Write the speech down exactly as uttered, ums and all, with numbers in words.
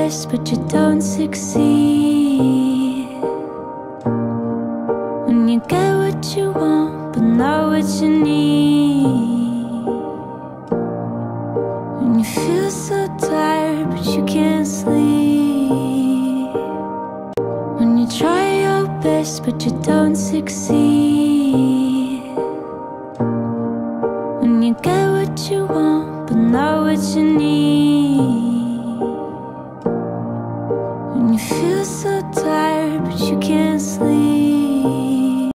best but you don't succeed. When you get what you want but not what you need. When you feel so tired but you can't sleep. When you try your best but you don't succeed. When you get what you want but not what you need.